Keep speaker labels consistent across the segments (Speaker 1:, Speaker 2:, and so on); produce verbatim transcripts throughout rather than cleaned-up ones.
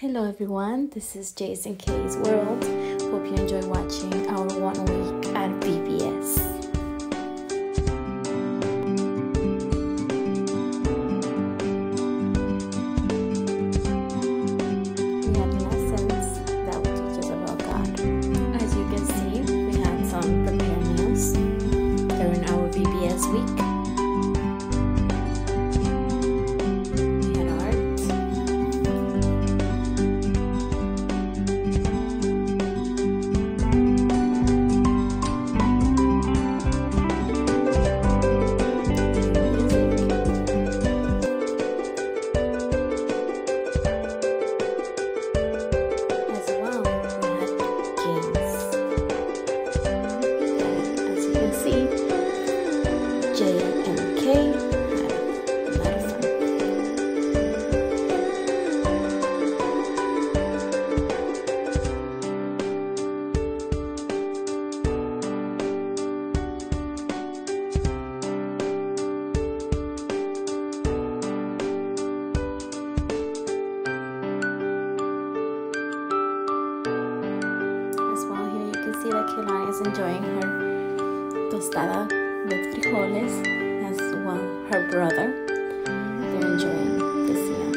Speaker 1: Hello everyone, this is Jason K's World. Hope you enjoy watching our one week at V B S. We had lessons that will teach us about God. As you can see, we had some prepared meals during our V B S week. J and K had a lot of fun. As well, here you can see that Kehlani is enjoying her tostada with frijoles, as well her brother. They're enjoying this meal.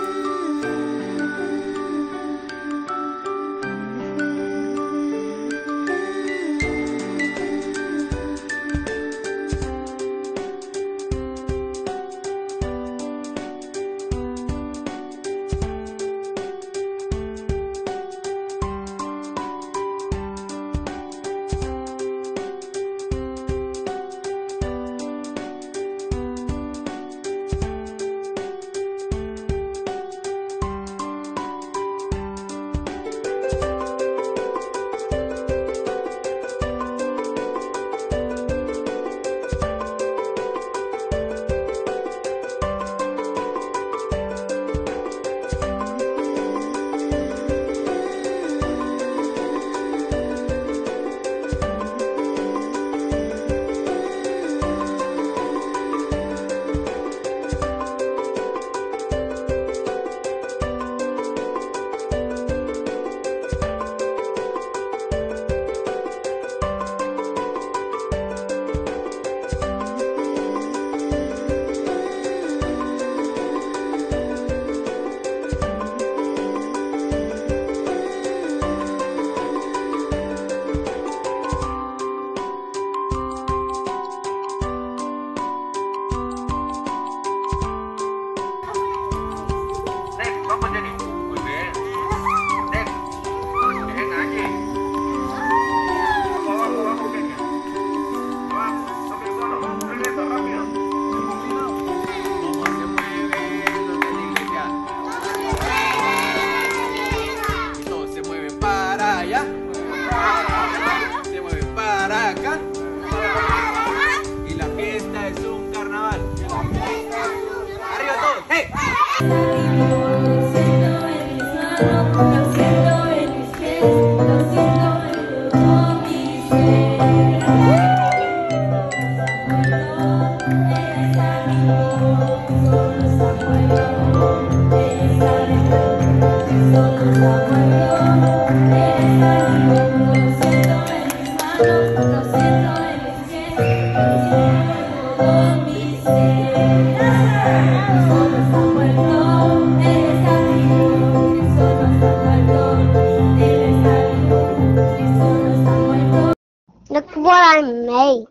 Speaker 2: Look what I made.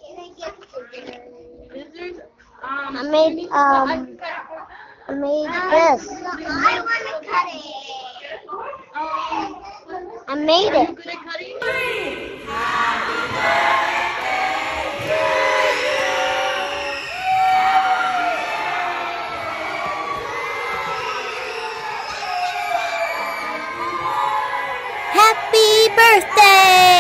Speaker 2: I made um I made this. I want to cut it. I made it. Happy birthday!